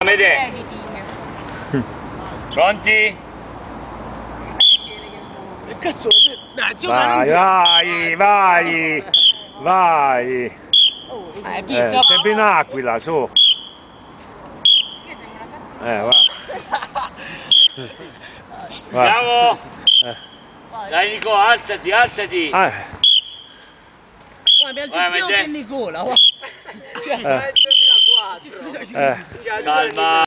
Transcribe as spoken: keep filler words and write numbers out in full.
vedere. Pronti? Che cazzo? Dai, Vai, vai, vai, vai. Eh, Eh, sempre in aquila, su. Eh, va. Va. Andiamo! Eh. Dai Nico, alzati, alzati! Ah, Ma mi alzo Vai, più Mede. che Nicola. eh. duemilaquattro. Eh. Calma!